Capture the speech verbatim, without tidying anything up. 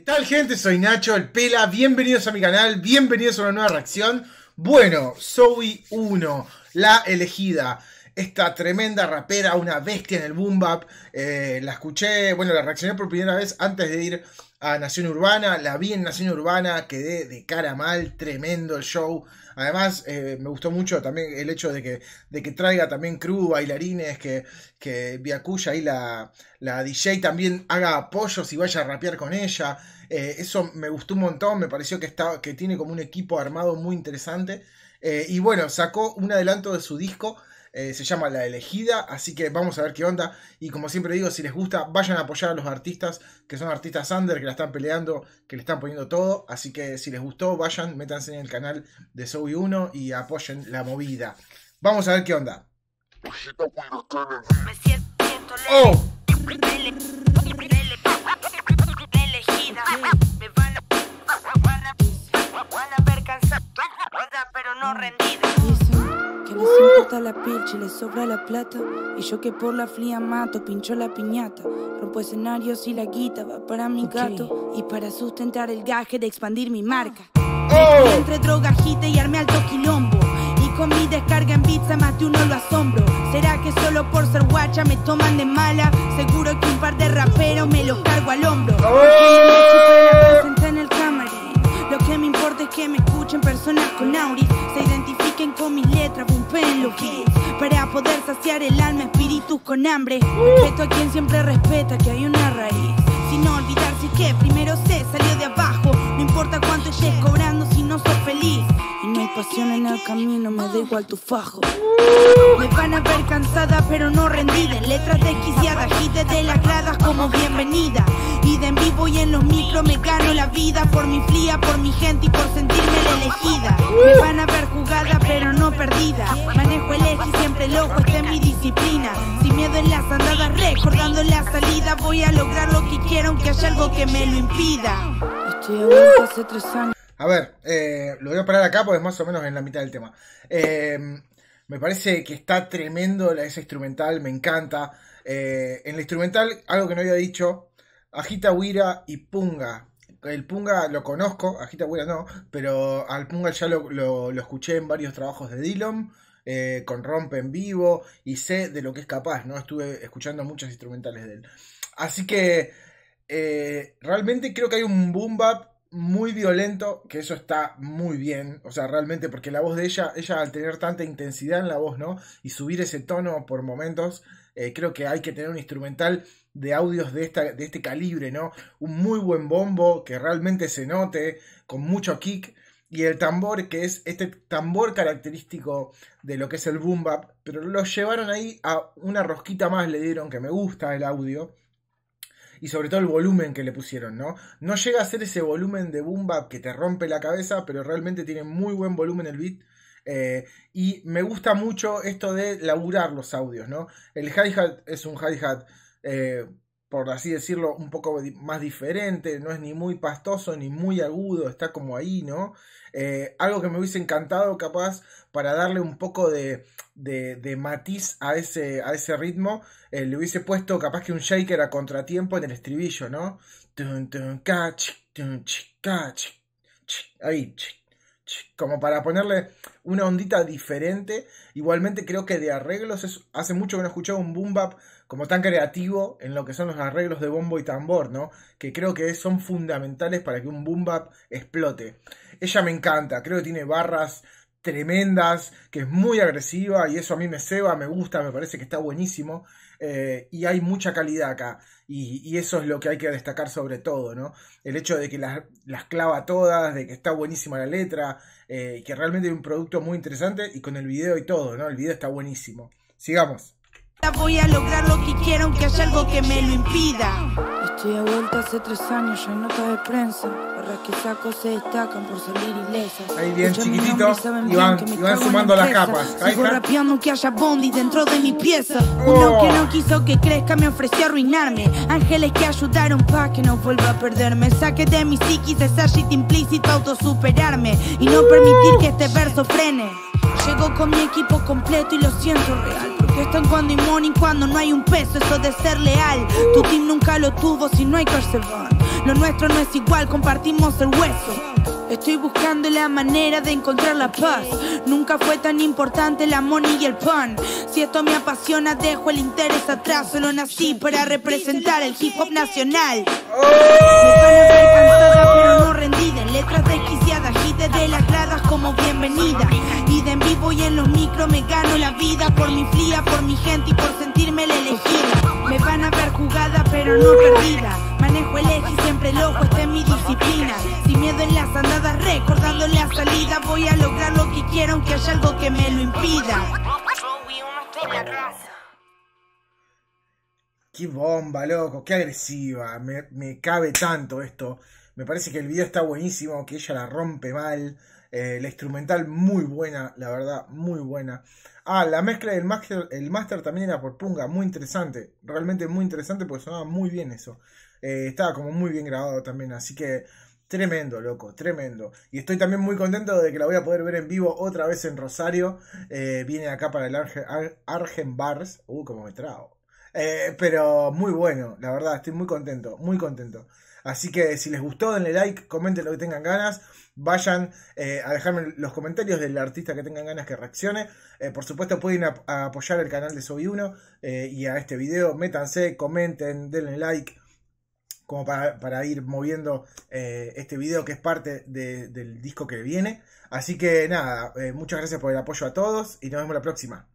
tal, gente? Soy Nacho, el Pela. Bienvenidos a mi canal, bienvenidos a una nueva reacción. Bueno, Zoey uno, la elegida. Esta tremenda rapera, una bestia en el boom bap. Eh, la escuché, bueno, la reaccioné por primera vez antes de ir a Nación Urbana. La vi en Nación Urbana, quedé de cara mal, tremendo el show. Además, eh, me gustó mucho también el hecho de que, de que traiga también crew, bailarines, que, que Byakuya ahí la, la D J también haga apoyos y vaya a rapear con ella. Eh, eso me gustó un montón, me pareció que, está, que tiene como un equipo armado muy interesante. Eh, y bueno, sacó un adelanto de su disco. Eh, se llama La Elegida, así que vamos a ver qué onda. Y como siempre digo, si les gusta, vayan a apoyar a los artistas, que son artistas under, que la están peleando, que le están poniendo todo. Así que si les gustó, vayan, métanse en el canal de Zoey uno y apoyen la movida. Vamos a ver qué onda. ¡Oh! Pero no rendida. Que les importa la pilcha y les sobra la plata. Y yo que por la fría mato, pincho la piñata. Rompo escenarios y la guita va para mi gato. Okay. Y para sustentar el gaje de expandir mi marca. Oh. Entre droga, agite y arme alto quilombo. Y con mi descarga en pizza más de uno lo asombro. ¿Será que solo por ser guacha me toman de mala? Seguro que un par de raperos me los cargo al hombro. Oh. Me en el camarín. Lo que me importa es que me escuchen personas con auris, se identifiquen con mis letras, bumpeen lo que para poder saciar el alma, espíritus con hambre. Respeto a quien siempre respeta que hay una raíz, sin no olvidarse que primero se salió de abajo. No importa cuánto estés cobrando si no sos feliz. Y no hay pasión en el camino, me da igual tu fajo. Me van a ver cansada pero no rendida, en letras desquiciadas, gites de las gradas como bienvenida. Y de en vivo y en los micros me gano la vida, por mi fría, por mi gente y por sentirme la elegida. Me van a ver jugada pero no perdida, manejo el eje y siempre el ojo está en mi disciplina. Sin miedo en las andadas, recordando la salida, voy a lograr lo que quiero aunque haya algo que me lo impida. Estoy a vuelta hace tres años. A ver, eh, lo voy a parar acá porque es más o menos en la mitad del tema. Eh, me parece que está tremendo esa instrumental, me encanta. Eh, en la instrumental, algo que no había dicho, Agita Wira y Punga. El Punga lo conozco, Agita Wira no, pero al Punga ya lo, lo, lo escuché en varios trabajos de Dillom, eh, con Rompe en vivo, y sé de lo que es capaz, ¿no? Estuve escuchando muchos instrumentales de él. Así que eh, realmente creo que hay un boom bap muy violento, que eso está muy bien, o sea, realmente, porque la voz de ella, ella al tener tanta intensidad en la voz, ¿no? Y subir ese tono por momentos, eh, creo que hay que tener un instrumental de audios de, esta, de este calibre, ¿no? Un muy buen bombo, que realmente se note, con mucho kick, y el tambor, que es este tambor característico de lo que es el boom bap, pero lo llevaron ahí a una rosquita más, le dieron, que me gusta el audio. Y sobre todo el volumen que le pusieron, ¿no? No llega a ser ese volumen de boom bap que te rompe la cabeza, pero realmente tiene muy buen volumen el beat. Eh, y me gusta mucho esto de laburar los audios, ¿no? El hi-hat es un hi-hat, eh, por así decirlo, un poco más diferente. No es ni muy pastoso ni muy agudo, está como ahí, ¿no? Eh, algo que me hubiese encantado capaz para darle un poco de, de, de matiz a ese, a ese ritmo, eh, le hubiese puesto capaz que un shaker a contratiempo en el estribillo, ¿no? Ahí, como para ponerle una ondita diferente. Igualmente creo que de arreglos, es, hace mucho que no escuchaba un boom bap como tan creativo en lo que son los arreglos de bombo y tambor, ¿no? Que creo que son fundamentales para que un boom bap explote. Ella me encanta, creo que tiene barras tremendas, que es muy agresiva y eso a mí me ceba, me gusta, me parece que está buenísimo. Eh, y hay mucha calidad acá y, y eso es lo que hay que destacar sobre todo, ¿no? El hecho de que las, las clava todas, de que está buenísima la letra, eh, que realmente hay un producto muy interesante y con el video y todo, ¿no? El video está buenísimo. Sigamos. Voy a lograr lo que quiero aunque haya algo que me lo impida. Estoy a vuelta hace tres años, ya hay notas de prensa. Barras que saco se destacan por salir ilesas. Ahí bien chiquititos y van, y van sumando las capas. Sigo rapeando que haya bondi dentro de mi pieza. Uno que no quiso que crezca me ofreció arruinarme. Ángeles que ayudaron pa' que no vuelva a perderme. Saqué de mi psiquis ese shit implícito autosuperarme y no permitir que este verso frene. Llego con mi equipo completo y lo siento real, porque están cuando hay money, cuando no hay un peso, eso de ser leal. Tu team nunca lo tuvo si no hay Carceban. Lo nuestro no es igual, compartimos el hueso. Estoy buscando la manera de encontrar la paz. Nunca fue tan importante la money y el pan. Si esto me apasiona, dejo el interés atrás. Solo nací para representar el hip hop nacional. Me van a ver cansada pero no rendida, en letras desquiciadas y desde las gradas como bienvenida. Y de en vivo y en los micros me gano la vida. Por mi fría, por mi gente y por sentirme la elegida. Me van a ver jugada pero no perdida. Manejo el eje y siempre el ojo, esta es mi disciplina. Sin miedo en las andadas, recordando la salida. Voy a lograr lo que quiero aunque haya algo que me lo impida. Qué bomba, loco, qué agresiva. Me, me cabe tanto esto. Me parece que el video está buenísimo, que ella la rompe mal. Eh, la instrumental muy buena, la verdad, muy buena. Ah, la mezcla del master, el master también era por Punga, muy interesante. Realmente muy interesante porque sonaba muy bien eso. Eh, estaba como muy bien grabado también, así que tremendo, loco, tremendo. Y estoy también muy contento de que la voy a poder ver en vivo otra vez en Rosario. Eh, viene acá para el Argen, Ar, Argen Bars. Uh, como me trago. Eh, pero muy bueno, la verdad, estoy muy contento, muy contento. Así que si les gustó, denle like, comenten lo que tengan ganas. Vayan eh, a dejarme los comentarios del artista que tengan ganas que reaccione. Eh, por supuesto pueden a, a apoyar el canal de Soy Uno eh, y a este video. Métanse, comenten, denle like. Como para, para ir moviendo eh, este video que es parte de, del disco que viene. Así que nada, eh, muchas gracias por el apoyo a todos y nos vemos la próxima.